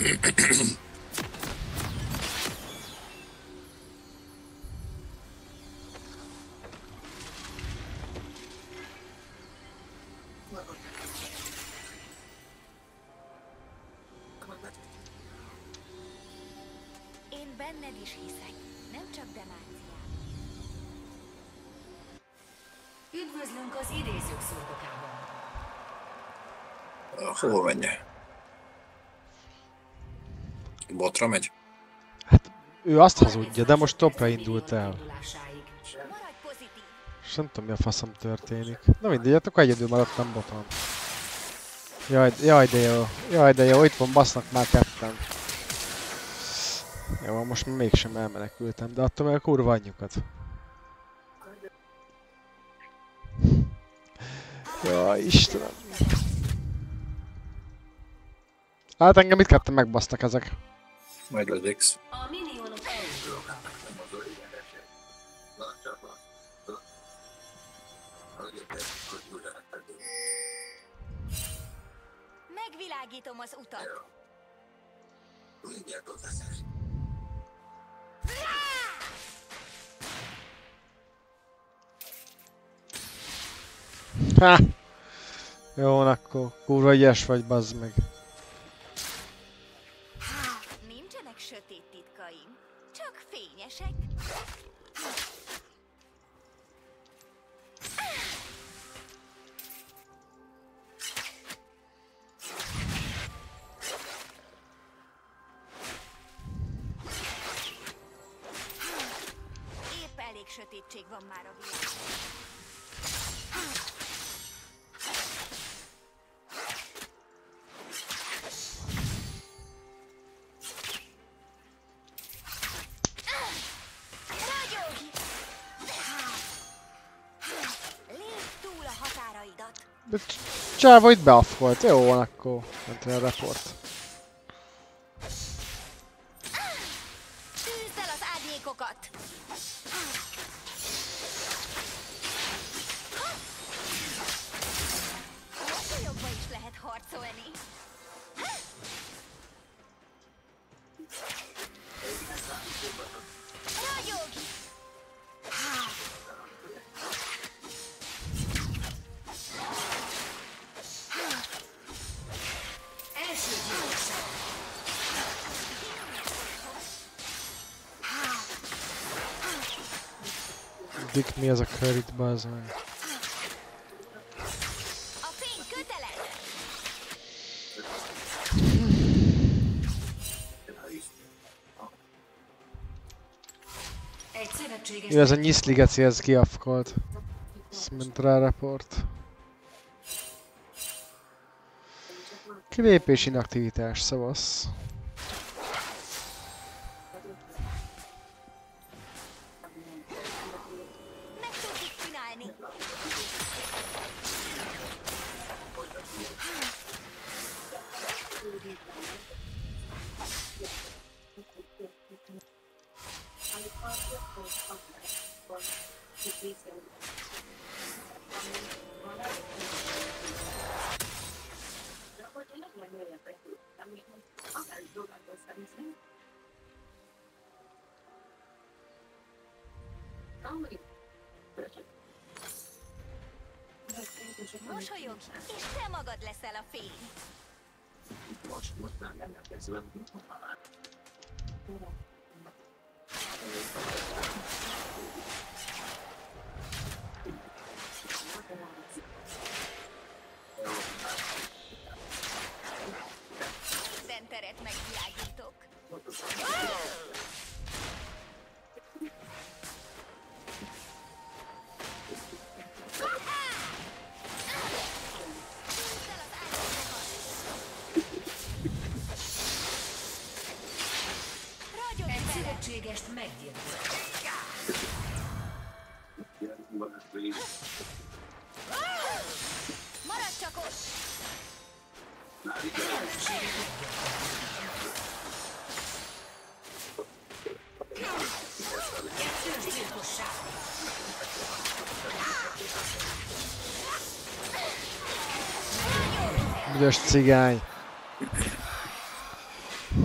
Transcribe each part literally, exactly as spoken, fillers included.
Én benned is hiszek, nem csak demáncián. Üdvözlünk az idézők szurkokában. Hol menje? Botra megy? Hát ő azt hazudja, de most topra indult el. Maradj pozitív. És nem tudom, mi a faszom történik. Na mindegy, hát akkor egyedül maradtam boton. Jaj, jaj de jó, jaj de jó, itt van, basznak már ketten. Jó, most mégsem elmenekültem, de attól meg a kurva anyjukat. Jaj, Istenem. Hát engem itt ketten megbasztak ezek. Majd az X. A minionok elindultak. Megvilágítom az utat. Ha! Jó, akkor kurva ügyes vagy, bazd meg. Nincsenek sötét titkaim, csak fényesek. Épp elég sötétség van már a világban. De csávó itt beaffolt, jó van akkor. Ment el a report. Tűzd el az árnyékokat! Mosolyogva is lehet harcolni. Ragyog! Első gyilkosság. Dick, mi az a kör itt, bazd meg? A fény köteles! Egy szövetséges... Jó, ez a nyiszligeci, ez kiafkolt. Ezt ment rá report. Kilépés, inaktivitás, szavasz. Meg tudjuk csinálni! Mosolyogj, és te magad leszel a fény. Minden teret megvilágítok. Egy szövetségest meggyilkoltak. Maradj csak ott! Kettős gyilkosság. Büdös cigány.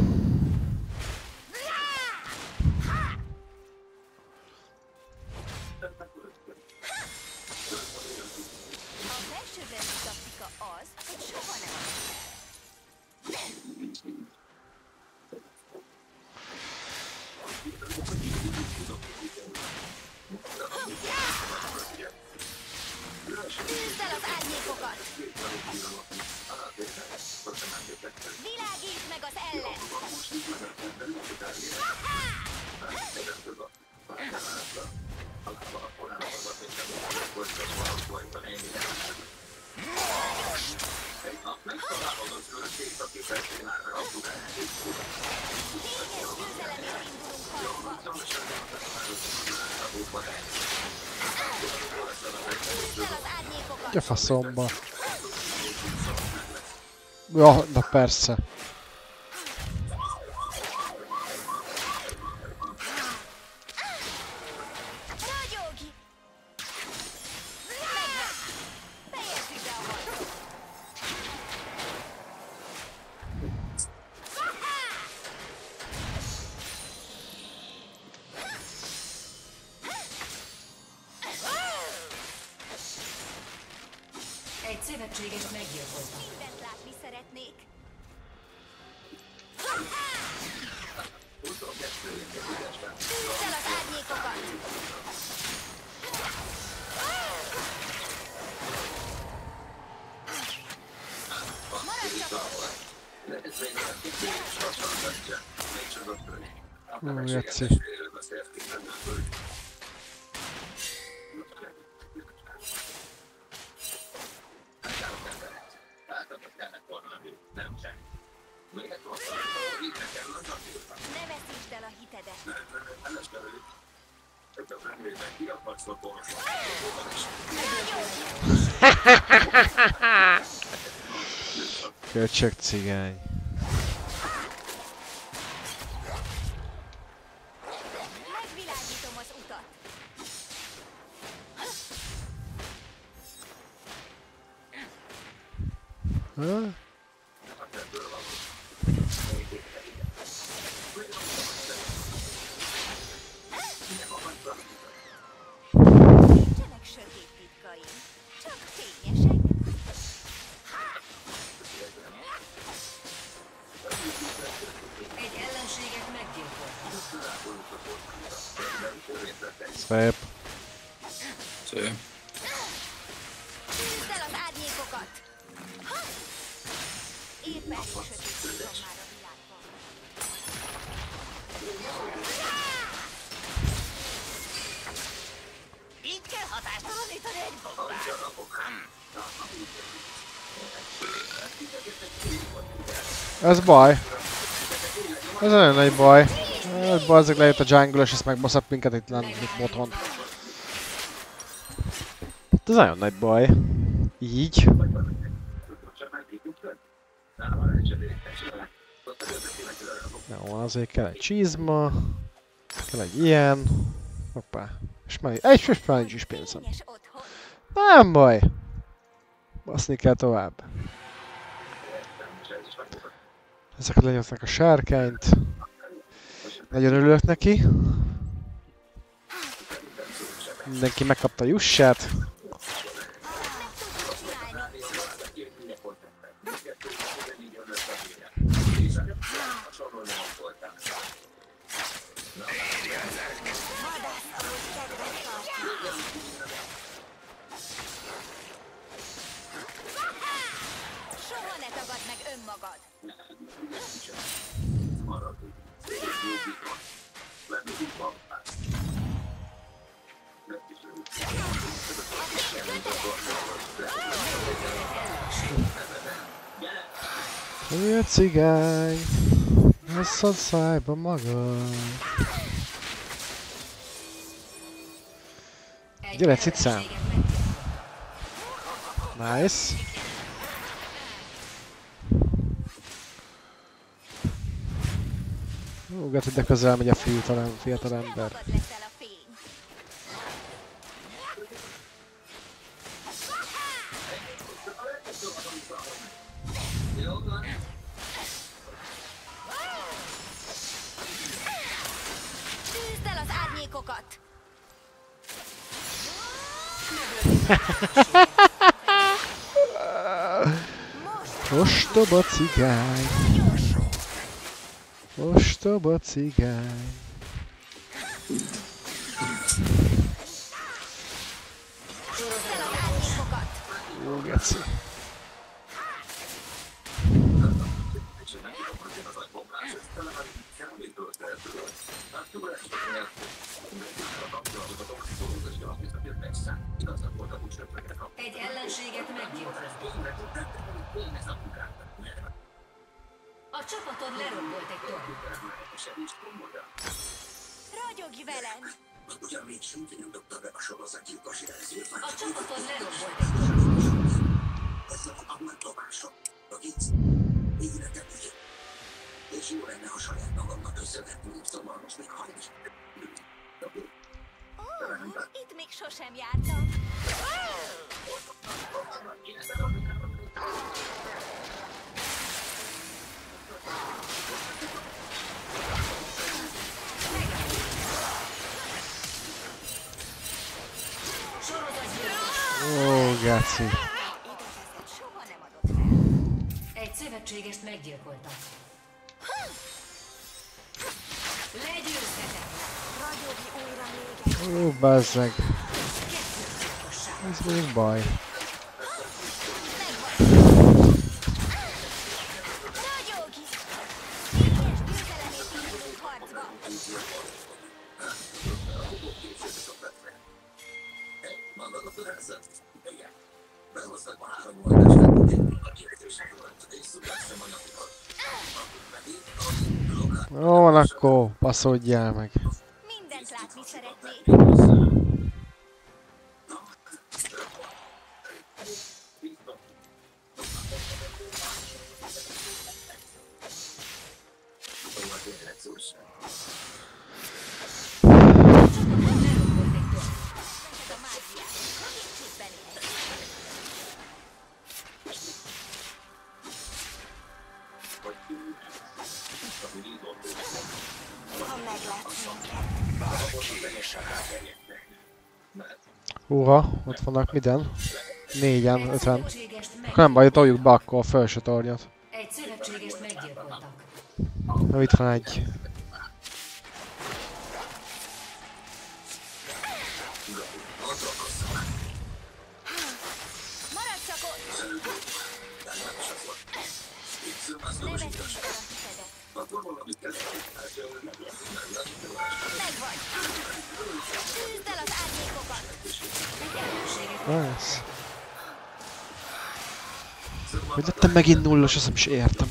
Küzd el az árnyékokat! A faszomba. Ja, na persze. Ragyogj! Megvan! Fejezzük be a harcot! Egy szövetségest meggyilkoltak. Mindent látni szeretnék. Küzd el az árnyékokat! Maradj csak ott! Hú, Jaci. Ne veszítsd el a hitedet! Köcsög cigány. Megvilágítom az utat! Ha? Nincsenek sötét titkaim, csak fényesek. Egy ellenséget meggyilkoltak. Szép. Szép. Küzd el az árnyékokat! Ha! Épp elég sötét van már a világban. Így kell hatástalanítani egy bombát! Ez baj. Ez nagyon nagy baj. Ez bazzeg lejött a jungle és ezt megbaszott minket itt lenni otthon. Ez nagyon nagy baj. Így. Jó, azért kell egy csizma. Kell egy ilyen. Hoppá. És már egy és már nincs is pénzem. Fényes otthon. Nem baj. Baszni kell tovább. Ezeket lenyomták a sárkányt. Nagyon örülök neki. Mindenki megkapta a jussát. Soha ne tagadd meg önmagad! Hülye cigány. Hasszad szájba magad. Egy Gyere, cicám. ellenséget meggyilkoltak. Nice. Hú, gát, ide közel megy a fiatal, fiatal ember. Magad leszel a fény. Küzd el az árnyékokat! Ostoba cigány. Ostoba cigány. Küzd el az árnyékokat! Jó, geci. Egy ellenséget meggyilkoltak. A csapatod lerombolt egy tornyot. Ragyogj velem! A csapaton lerombolt egy tornyot. Ó, itt még sosem jártam. Ó, gáci. Igazán soha nem adott fel. Egy szövetségest meggyilkoltak. Legyőzhetetlen. Ragyogj újra még egy. Ó, bazzeg. Kettős gyilkosság. Ez még baj. Ragyogj! Végés győzelemét indulunk harcba. Jó van, akkor passzolódjál meg. Mindent látni szeretnék. A mágiát. Segítségben él. Ha meglátsz minket. Húha, ott vannak minden. Négyen, ötven. Szövetségest meg... Nem baj, toljuk be akkor a felső tornyot. Egy szövetségest meggyilkoltak. Na, itt van egy. Maradj csak ott! Ne veszítsd el a tizedet. Megvagy! Küzd el az árnyékokat! Nice. Hogy lettem megint nullos, azt nem is értem.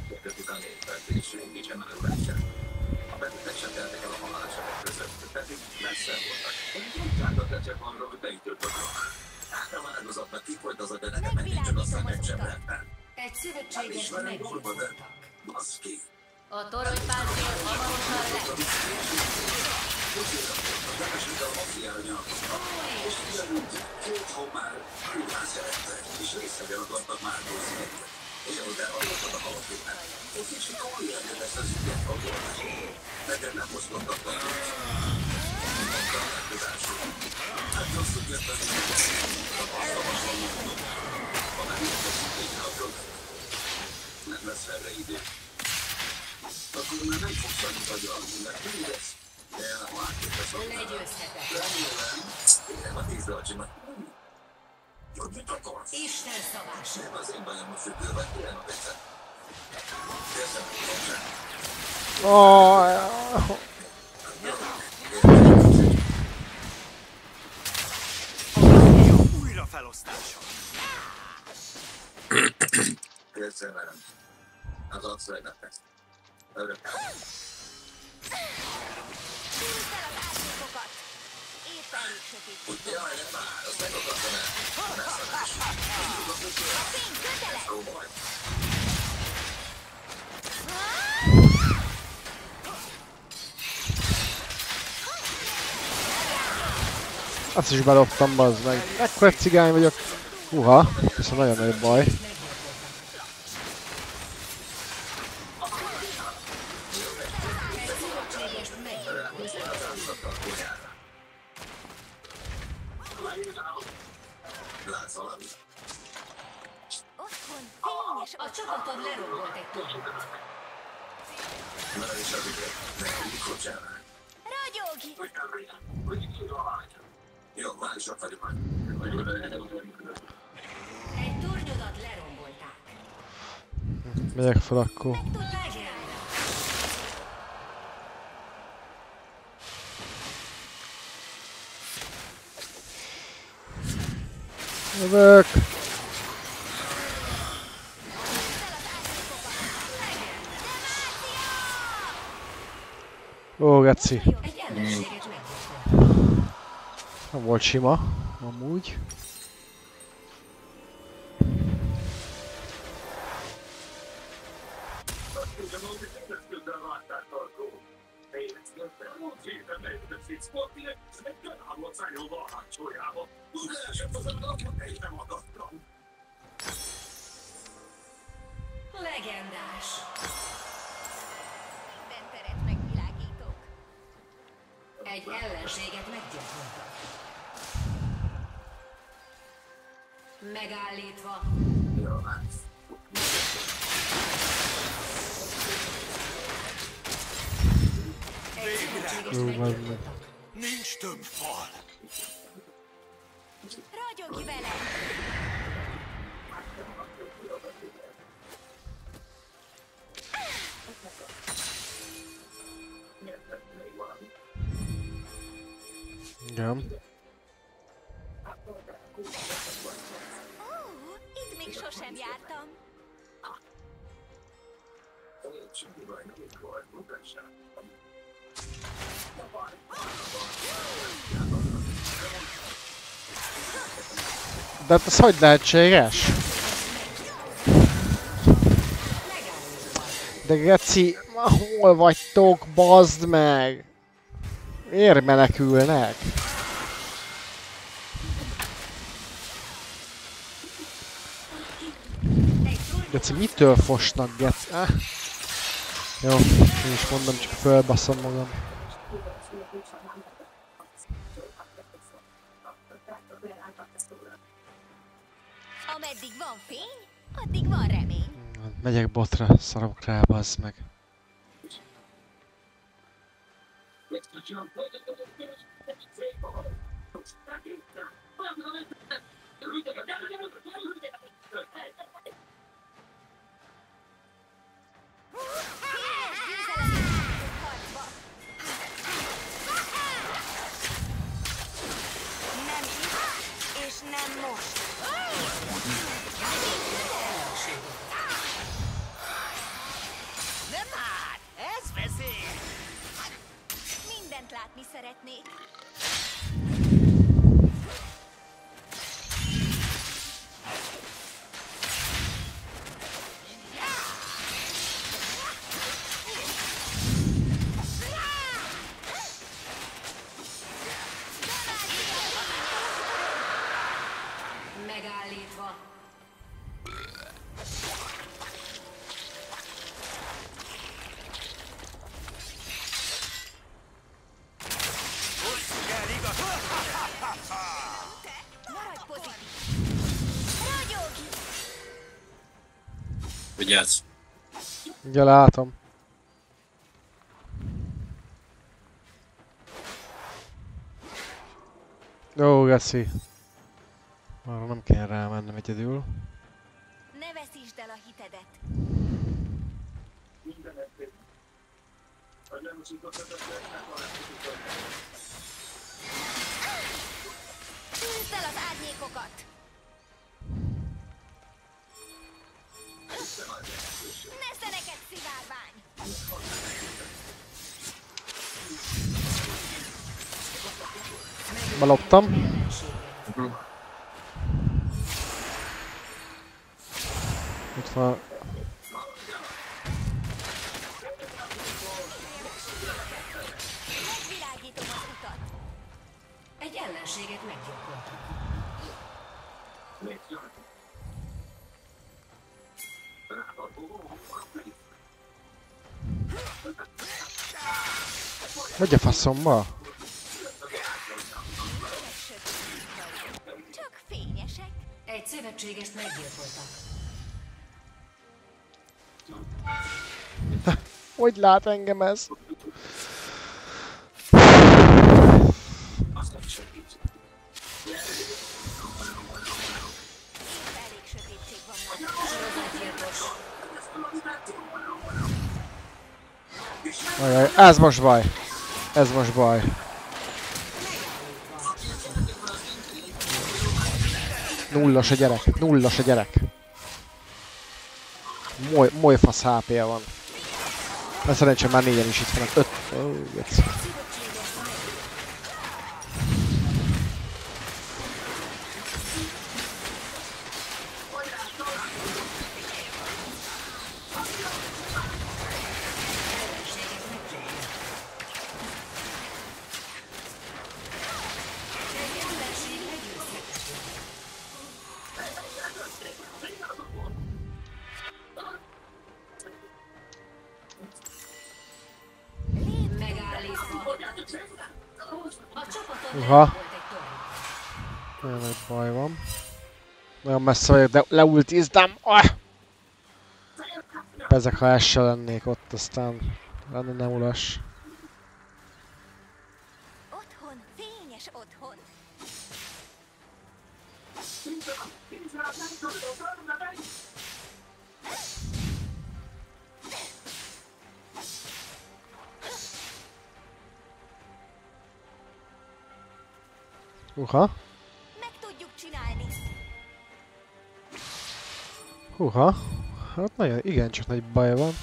Megvilágítom az utat. Egy szövetségest meggyilkoltak. A toronypáncél hamarosan lesz. Legyőzhetetlen. Isten szabása. Oh, Újrafelosztása. Küzd el az árnyékokat! Épp elég sötét. A fény köteles! azt is beloptam, bazd meg. Ekkora cigány vagyok. Uha, ez a nagyon nagy baj. Otthon fényes A csapatod lerombolt egy tornyot. ragyogj! Egy tornyodat lerombolták. Megyek fel akkor. Tudták el? Jövök! Ó, geci. Egy ellenséget meggyilkoltak. Nem volt sima, amúgy. Legendás. Minden teret megvilágítok. Egy ellenséget meggyilkoltak. Megállítva. Egy szövetségest Jó, van. meggyilkoltak. Nincs több fal. Ragyogj velem! Igen. Ó, itt még sosem jártam. De hát ez hogy lehetséges? De geci, hol vagytok, bazd meg? Miért menekülnek? Geci, mitől fosnak, geci? Ah. Jó, én is mondom, csak fölbaszom magam. Ameddig van fény, addig van remény. Megyek botra, szarok rá, bazd meg. Nem itt, és nem most. Nem már! Ez veszély! Mindent látni szeretnék. Megállítva. Hosszú kell, igaz? Maradj pozitív. Ragyogj! Vigyázz. Ugye látom. Ó, geci. Arra nem kell rámennem egyedül. Ne veszítsd el a hitedet. Tűzd el az árnyékokat! Nesze neked szivárvány! Beloptam. Itt van. Megvilágítom az utat. Egy ellenséget meggyilkoltak. Hogy a faszomba? Csak fényesek. Egy szövetségest meggyilkoltak. Hogy lát engem ez? Elég sötétség van már. Sorozatgyilkos. Ajaj, ez most baj. Ez most baj. Nullas a gyerek, nullas a gyerek. Moly, moly fasz há pé-je van. De szerencsém már négyen is itt vannak. Öt. Oh, Uha. Nagyon nagy baj van. Nagyon messze vagyok, de leultiztam. Ah! Ezek ha ez se lennék ott, aztán lenne nem ulas. Otthon, fényes otthon. Uha. Meg tudjuk csinálni. Uha. Hát nagyon, igencsak nagy baj van.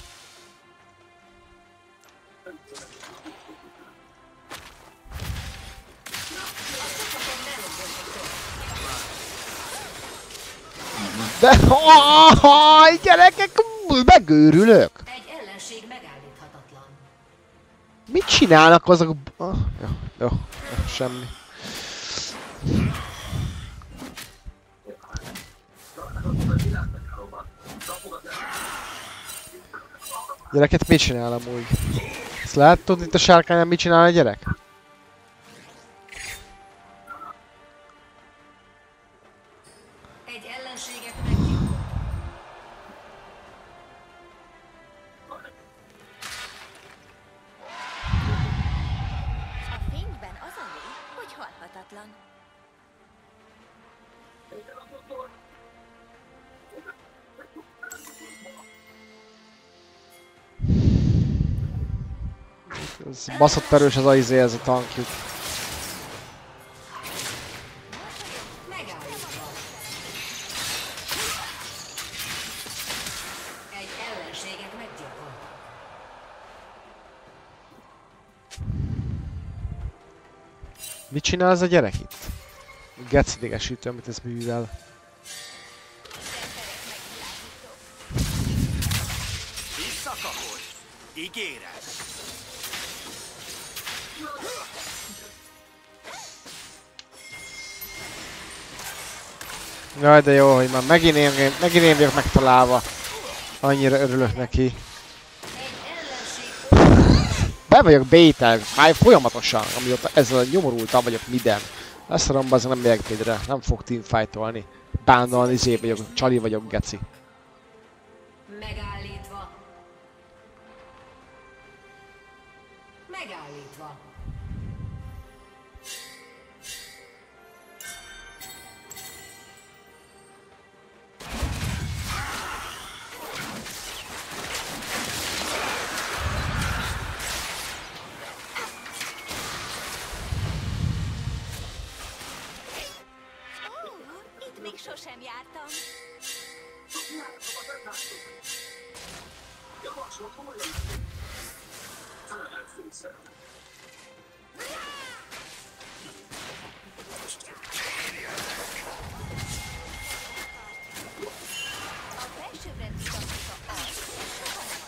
De oh, gyerekek, megőrülök! Egy ellenség megállíthatatlan. Mit csinálnak azok? Ah, jó, jó, jó, semmi. Gyereket mit csinál amúgy? Ezt lehet tudni itt a sárkányan mit csinál a gyerek? Egy ellenséget meggyilkolt. A fényben az a jó, hogy halhatatlan. Ez baszott erős az a izé, ez a tankjuk. Megállítva. Egy ellenséget meggyilkolt. Mit csinál ez a gyerek itt? Geci idegesítő, amit ez művel. Visszakapod. Ígérem. Jaj, de jó, hogy már megint én, megint én vagyok megtalálva. Annyira örülök neki. Egy ellenség Be vagyok bétel, már folyamatosan, amióta ezzel nyomorultam vagyok minden. Ezt a romba azért nem megyek midre, nem fog teamfightolni. Bándalni izé vagyok, csali vagyok, geci. megállítva. Megállítva. Ó, itt még sosem jártam. A felsőbbrendű taktika az, hogy soha nem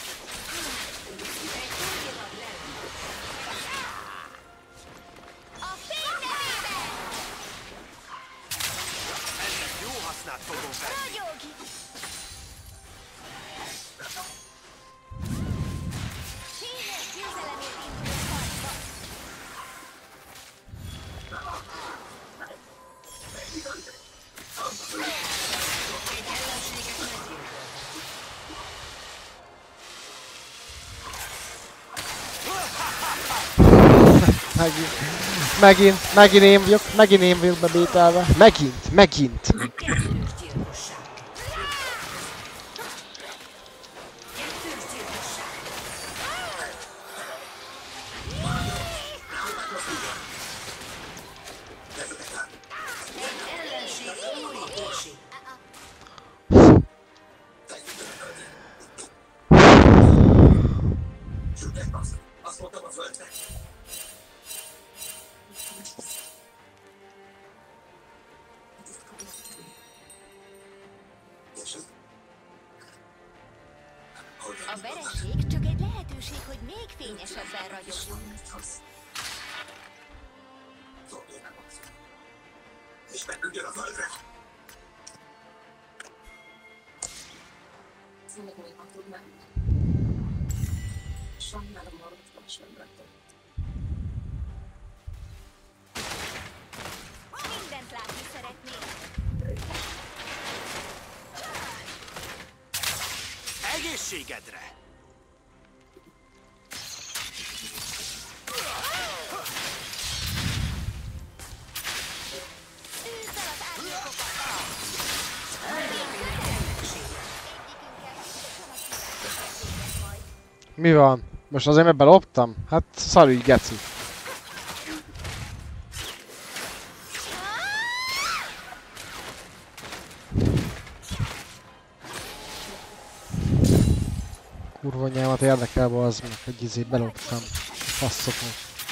a fény nevében! Ennek jó hasznát fogom venni. Ragyogj! Fényes győzelemért indulunk harcba! Egy ellenséget meggyilkolt. Megint, megint, megint én vagyok, megint én vagyok bebételve. Megint, megint. Kettős gyilkosság. Kettős gyilkosság. Egy ellenség óriási. A vereség csak egy lehetőség, hogy még fényesebben ragyogjunk. És megüljön a földre. ellenségedre! Tűzd el az árnyékokat! Ellenséged. Egyikünkkel biztosan a kívánság majd. Mi van? Most azért mert beloptam? Hát szarügy, geci. Kurva nyelmet érdekel be az meg, hogy izé beloptam. Faszokon.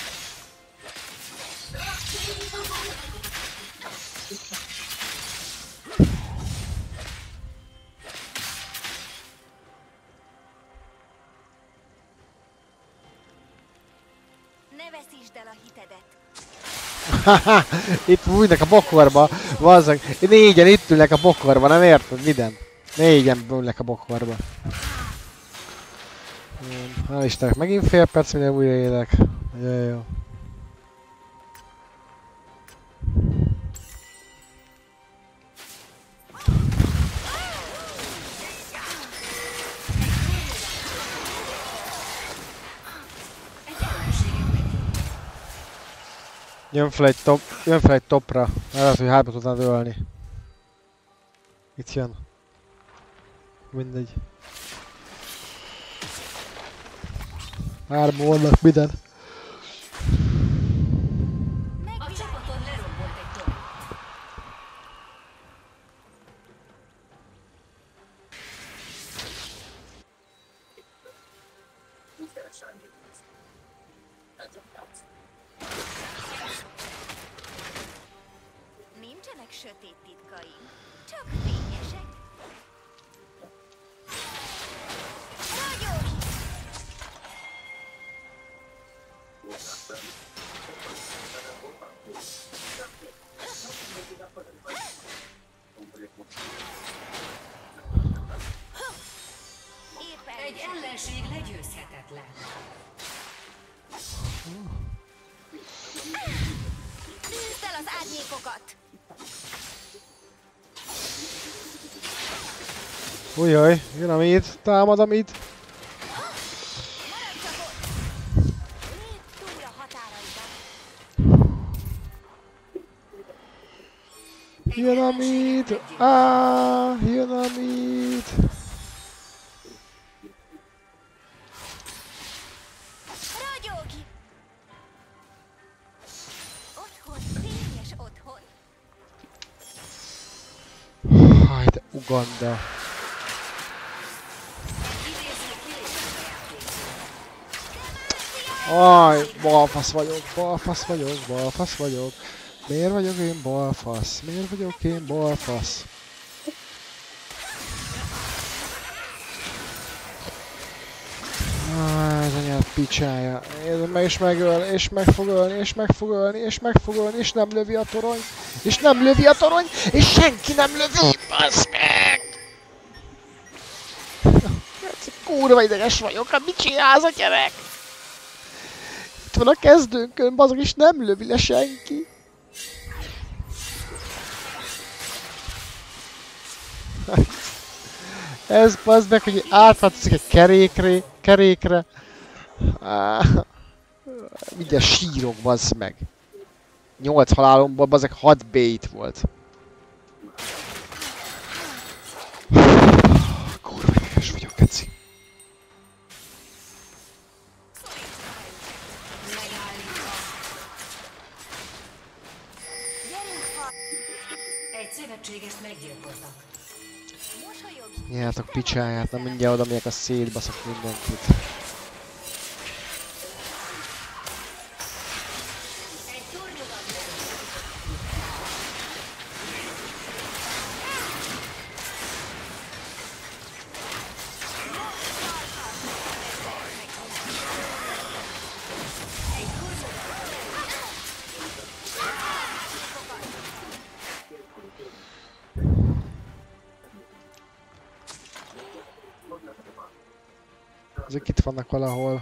Ne veszítsd el a hitedet. Haha, itt fújnak a bokorba, vazzag. Négyen itt ülnek a bokorba, nem érted? Minden. Négyen ülnek a bokorba. Hál' Istennek, megint fél perc, mire újra élek. Nagyon jó. Jön fel egy top, jön fel egy topra. Lehet, hogy hátba tudnád ölni. Itt jön. Mindegy. Hárma vannak, minden. A csapaton lerombolt egy torony. Nincsenek sötét titkaink, csak fényesek. Ragyogj! Épp Egy elég. ellenség legyőzhetetlen. Tűzd el az árnyékokat! Ujjaj, jön a mid, támad a mid. Maradj csak ott! Lépj túl a határaidon! Egy Jön a ellenséget mid. meggyőzött. Áh, jön a mid. Ragyogj! Otthon, fényes otthon. Haj, de Uganda. Idéző kilépett a játékból. Aj, balfasz vagyok, balfasz vagyok, balfasz vagyok. Miért vagyok én balfasz? Miért vagyok én balfasz? Ah, ez anyád picsája. Ez meg is megöl, és meg fog ölni, és meg fog ölni, és meg fog ölni, és nem lövi a torony. És nem lövi a torony, és senki nem lövi, bassz meg! Ez kurva ideges vagyok, hát mit csinálsz a gyerek? Itt van a kezdőnkön, bazog, és nem lövi le senki. Ez bazd meg, hogy átvátszik egy kerékre, kerékre. Áh, mindjárt sírok, bazd meg. Nyolc halálomból, bazd meg, hat bait volt. Kurva ideges vagyok, keci. Megállítva. Gyerünk, fa! Egy szövetségest meggyilkoltak. Mosolyogj! Nyeljátok picsáját, nem mindjárt oda megyek a szétbaszok mindenkit. Egy tornyodat Ezek itt vannak valahol.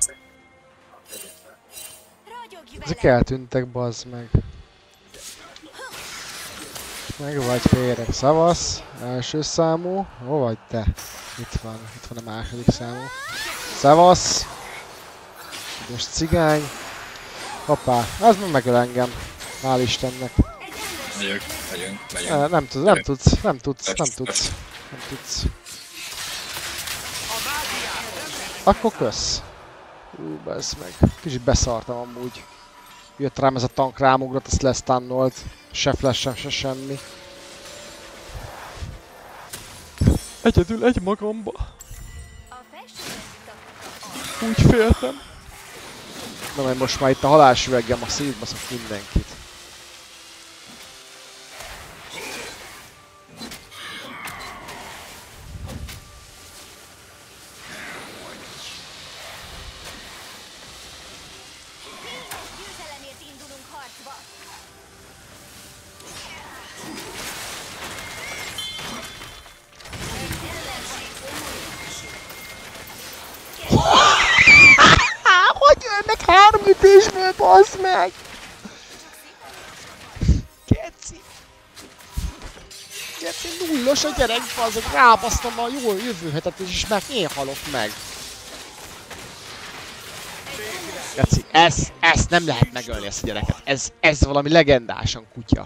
Ragyogj Ezek vele! eltűntek, bazd meg. Meg vagy féreg, szavasz. Első számú. Hol vagy te? Itt van, itt van a második számú. Szavasz. Most cigány. Hoppá, ez már megöl engem. Hál' Istennek. Megyünk, megyünk, megyünk. Eh, Nem tudsz, nem tudsz, nem tudsz, nem tudsz. Nem tudsz. Akkor kösz. Ú, bezd meg. Kicsit beszartam amúgy. Jött rám ez a tank, rámugrott, azt lesztannolt. Se flash, se semmi. Egyedül egy magamba. A felsőbbrendű taktika Úgy féltem. Na majd most már itt a halálsüveggem a szétbaszok mindenkit. győzelemért indulunk harcba. Hogy öl meg három ütésből, bassz meg! Geci! Geci, nullos a gyerek, bazzak, rábasztom a jó jövő hetet és meg én halok meg. Geci, ez, ezt nem lehet megölni, ezt a gyereket. Ez, ez valami legendásan kutya.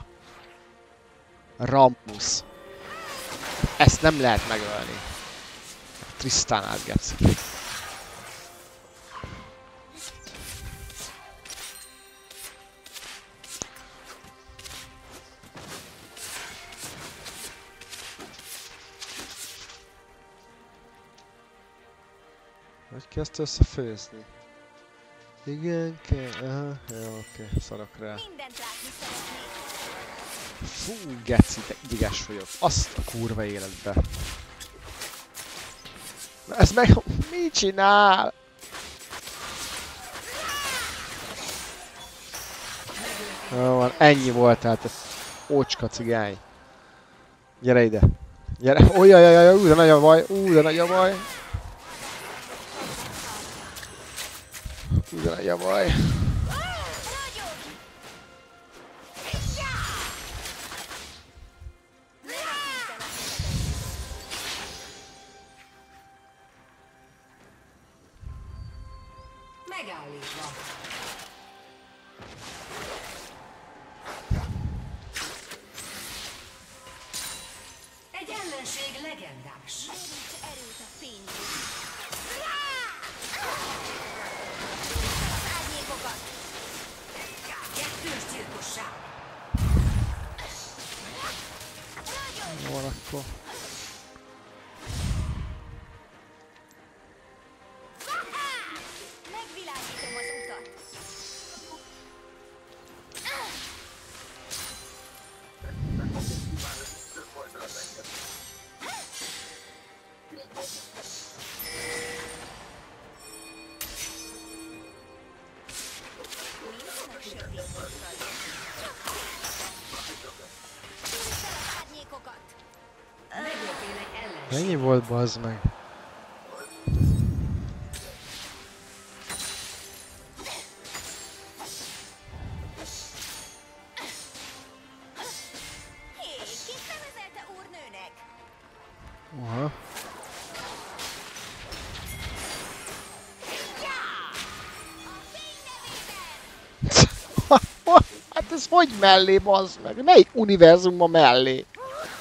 Rammus. Ezt nem lehet megölni. Tristanát, Geci. Hogy kezdte összefőzni? Igen, kell. Aha, jó, oké, szarok rá. Mindent látni szeretnék. Fú, geci, de idiges vagyok. Azt a kurva életbe. Na ez meg... Mit csinál? Jó van, ennyi voltál, te ócska cigány. Gyere ide. Gyere, ojjajajaj, ú, de nagy a baj, ú, de nagy a baj. Ú, de nagy a baj. Megállítva. Egy ellenség legendás. Gyűjts erőt a fényből. Árnyékokat. Kettős gyilkosság. Jó van akkor. Megvilágítom az utat. Mindenek sötét oldal. Gyűjts fel az árnyékokat. Megöltél egy ellenség. Ennyi volt, bazd meg. Hé, kit nevezelte úrnőnek? Aha. A fény nevében! Hát ez hogy mellé, bazd meg? Melyik univerzumban mellé? Épp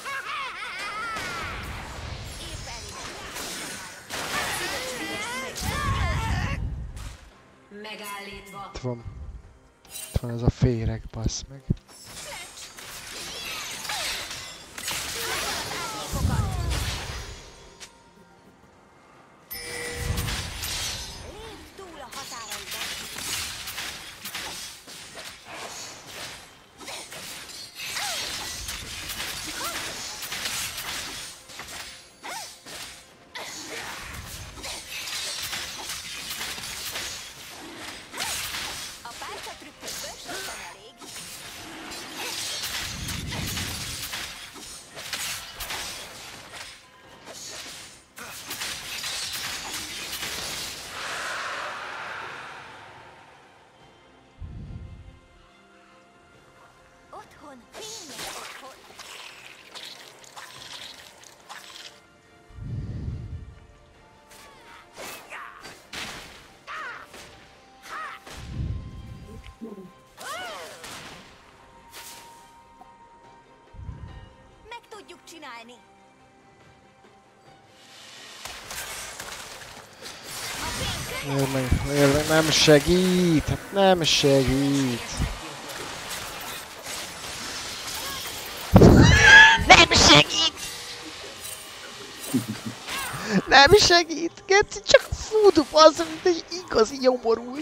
elég. Megállítva. Itt van. Itt van ez a féreg, bassz meg. Lépj túl a határaidon. A pálca trükkökből sem elég. Otthon, fényes otthon. Meg tudjuk csinálni. Érd meg, érd meg, nem segít, hát nem segít. Nem segít! Nem segít! Geci csak fut, az, mint egy igazi nyomorult.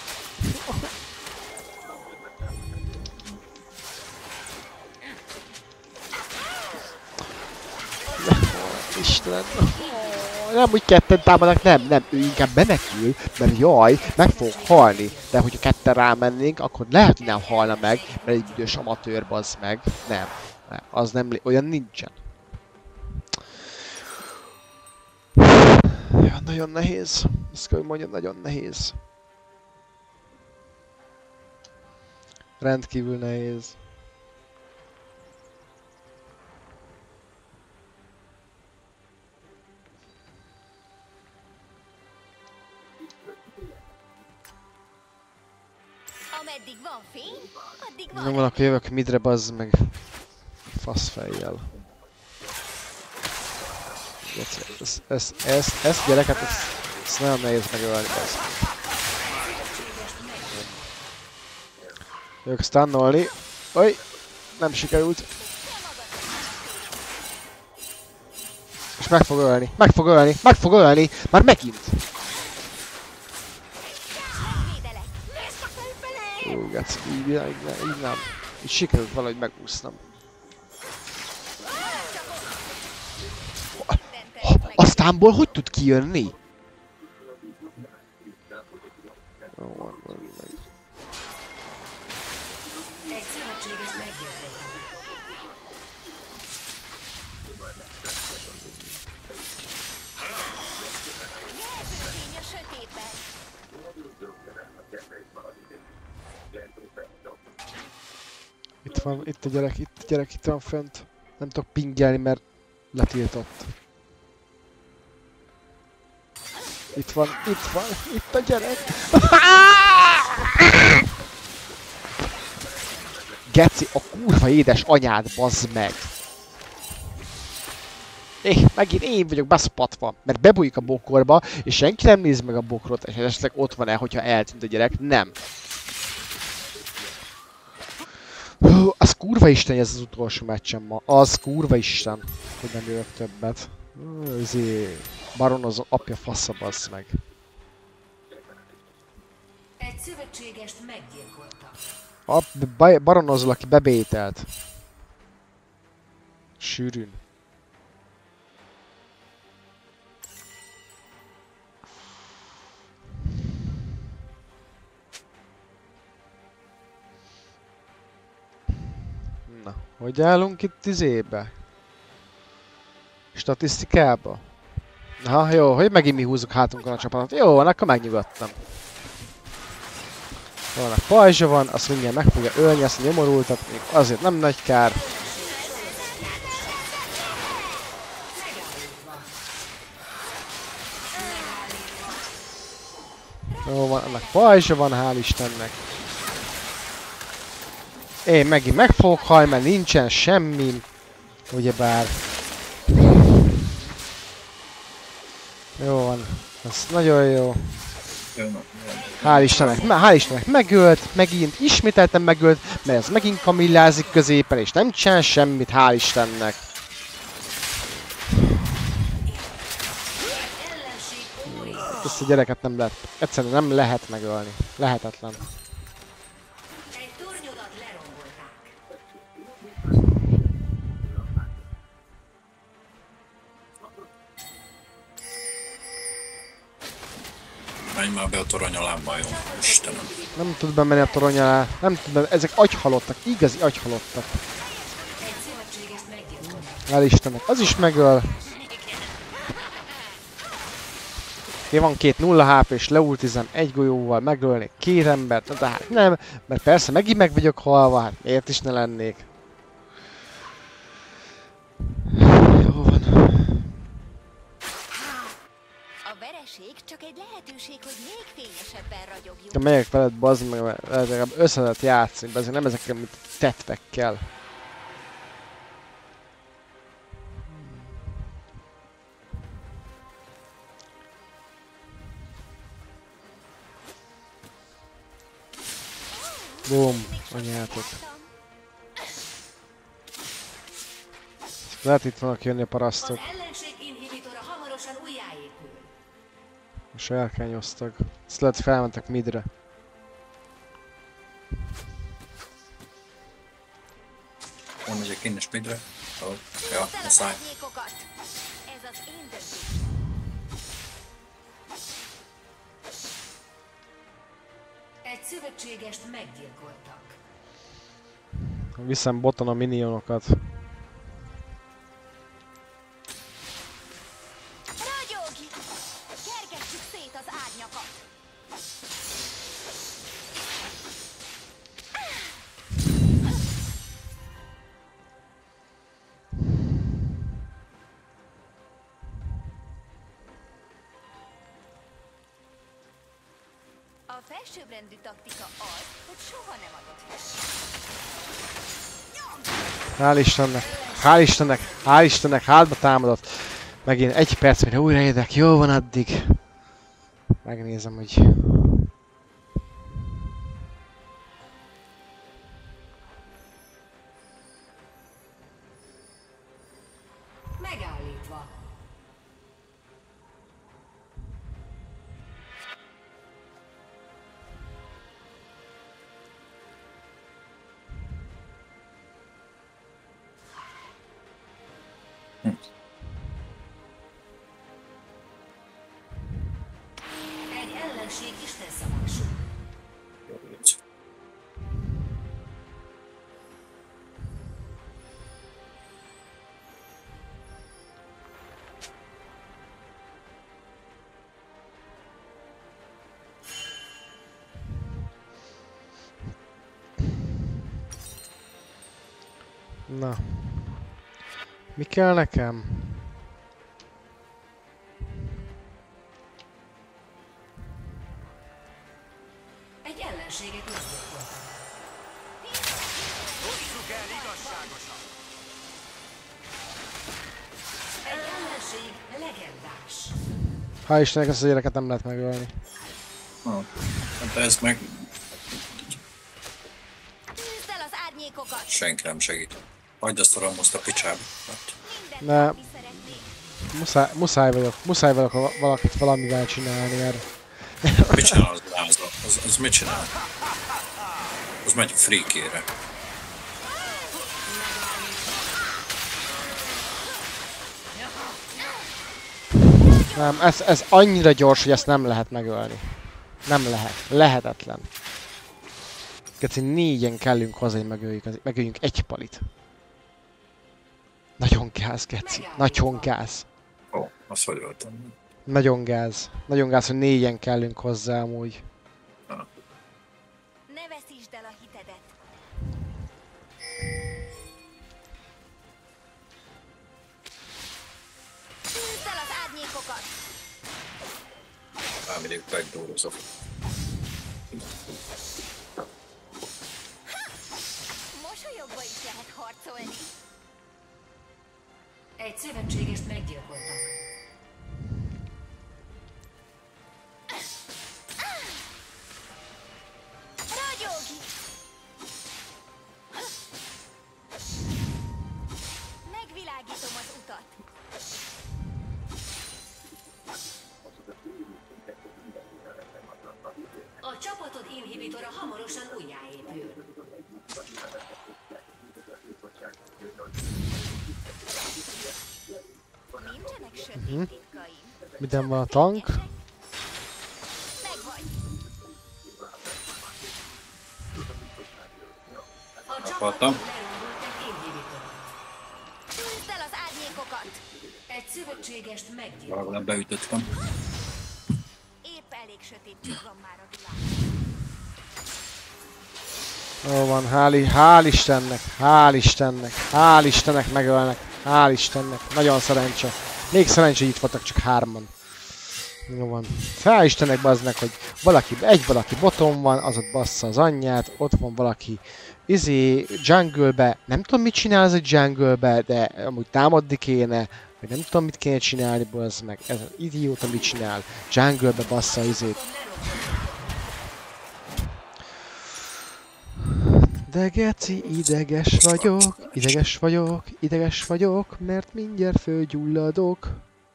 Istenem. Nem úgy ketten támadnak, nem, nem, ő inkább menekül, mert jaj, meg fog halni. De hogyha ketten rámennénk, akkor lehet, hogy nem halna meg, mert egy büdös amatőr bazd meg. Nem, nem, az nem, olyan nincsen. Ja, nagyon nehéz. Azt kell, hogy mondjam, nagyon nehéz. Rendkívül nehéz. Ameddig van fény, addig van. Nem van, akkor jövök midre, bazd meg. Faszfejjel. Ezt, ezt, ezt, ezt gyereket, ezt, ezt nagyon nehéz megölni, bazd meg. Jövök stunnolni. Oj! Nem sikerült. És meg fog ölni, meg fog ölni, meg fog ölni! Már megint! Jó, geci, így, így, így nem. Így sikerült valahogy megúsznom. Aztánból hogy tud kijönni? Jó, van, van, meg. Egy szövetséges meggyőzött. Fény a sötétben. Itt van, itt a gyerek, itt a gyerek, itt van fönt. Nem tudok pingelni, mert letiltott. Itt van, itt van, itt a gyerek. Geci, a kurva édes anyád, bazd meg! É, megint én vagyok beszopatva, mert bebújik a bokorba, és senki nem néz meg a bokrot, és esetleg ott van-e, hogyha eltűnt a gyerek. Nem. Hú, az kurva isten, ez az utolsó meccsem ma. Az kurva isten, hogy nem jövök többet. Ezé, Baron az apja fasza, bassz meg. Egy szövetségest meggyilkoltak. A baronozol, aki bebételt. Sűrűn. Na, hogy állunk itt izébe? Statisztikába? Aha, jó, hogy megint mi húzzuk hátunkon a csapatot. Jó van, akkor megnyugodtam. Vannak pajzsa van, azt mindjárt meg fogja ölni, azt nyomorultat, még azért nem nagy kár. Jó van, annak pajzsa van, hál' Istennek. Én megint meg fogok halni, mert nincsen semmi, ugyebár. Jó van, ez nagyon jó. Hál' Istennek, hál' Istennek megölt, megint ismételten megölt, mert ez megint kamillázik középen, és nem csinál semmit, hál' Istennek. Ezt a gyereket nem lehet, egyszerűen nem lehet megölni. Lehetetlen. Egy tornyodat lerombolták. Menj már be a torony alá, bajom. Istenem. Nem tud bemenni a torony alá. Nem tud bemenni. Ezek agyhalottak. Igazi agyhalottak. Egy szövetségest meggyilkoltak. Hál' Istennek. Az is megöl. Én van két nulla há pés, leultizem egy golyóval, megölnék két embert, na de hát nem, mert persze megint meg vagyok halva, hát miért is ne lennék. Jó van. A vereség csak egy lehetőség, hogy még fényesebben ragyogjunk. Ha megyek veled, bazd meg, mert legalább össze lehet játszani, de azért nem ezekkel, mint tetvekkel. Bum, anyátok. Lehet itt vannak jönni a Az parasztok. ellenség inhibitora hamarosan újjáépül. És elkányoztak. Ezt lehet felmentek midre. Hol megyek én is midre? Oh, ja, Húzd el az muszáj. árnyékokat! Ez az én döntésem. Egy szövetségest meggyilkoltak. Viszem boton a minionokat. Ragyogj! Kergessük szét az árnyakat! A felsőbbrendű taktika az, hogy soha nem adod fel. Hál' Istennek, hál' Istennek, hál' Istennek, hátba támadott. Megint egy perc, mire újraérdek, jó van addig. Megnézem, hogy... Megállítva. Egy ellenség Isten szavasú. Jó, nincs. Na. Mi kell nekem? Egy ellenséget meggyilkoltak. Osszuk el igazságosan. Egy ellenség legendás. Hál' Istennek, ezt a gyereket nem lehet megölni. Oh. Hát ez meg Húzd el az árnyékokat! senki nem segít. Hagyd azt a Ramoszt a picsába. Hát, Mindent Ne. kapni szeretnék. Muszáj, muszáj vagyok, muszáj vagyok val- valakit valamivel csinálni, mert... mit csinál az lázda? Az, az mit csinál? Az megy freakére. Nem, ez, ez annyira gyors, hogy ezt nem lehet megölni. Nem lehet. Lehetetlen. Geci, négyen kellünk hozzá, hogy megöljük, az- megöljünk egy palit. Nagyon gáz, Geci. Nagyon gáz. Ó, oh, azt hogy öltem. Nagyon gáz. Nagyon gáz, hogy négyen kellünk hozzá amúgy. Ne veszítsd el a hitedet. Húzd el az árnyékokat! Már mindig backdoorozok. Mosolyogva is lehet harcolni. Egy szövetségest meggyilkoltak. Ragyogj! Megvilágítom az utat. A csapatod inhibitora hamarosan újjáépül. Nincsenek sötét titkaim. Minden van a tank. Megvagy. A Meghaltam. csapatod lerombolt egy inhibitor. Húzd el az árnyékokat! Egy szövetségest meggyilkoltak. Valahol beütöttem. elég sötétség van már a világban. Jó van, hál', hál' Istennek, hál' Istennek, hál' Istennek megölnek, hál' Istennek, nagyon szerencse. Még szerencsé, hogy itt voltak csak hárman. Jó van. Hál' Istennek bazd meg, hogy valaki, egy valaki boton van, az ott bassza az anyját, ott van valaki izé, jungle-be, nem tudom mit csinál ez a jungle-be, de amúgy támadni kéne, vagy nem tudom mit kéne csinálni, bazd meg, ez az idióta mit csinál, jungle-be bassza izét. De geci, ideges vagyok, ideges vagyok, ideges vagyok, mert mindjárt fölgyulladok.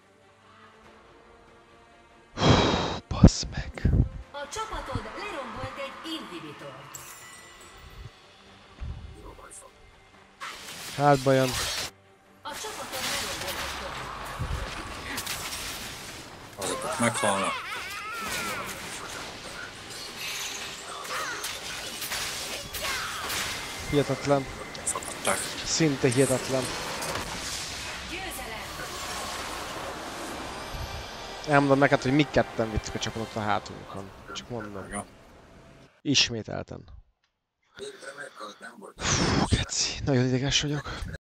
Bassz meg. A csapatod lerombolt egy inhibitort. Hátba jön. A csapatod lerombolt egy tort. Azok meghalnak. Hihetetlen. Fakadták. Szinte hihetetlen. Győzelem! Elmondom neked, hogy mi ketten vittük a csapatot a hátunkon. Csak mondom. Ja. Ismételten. Fú, geci. Nagyon ideges vagyok.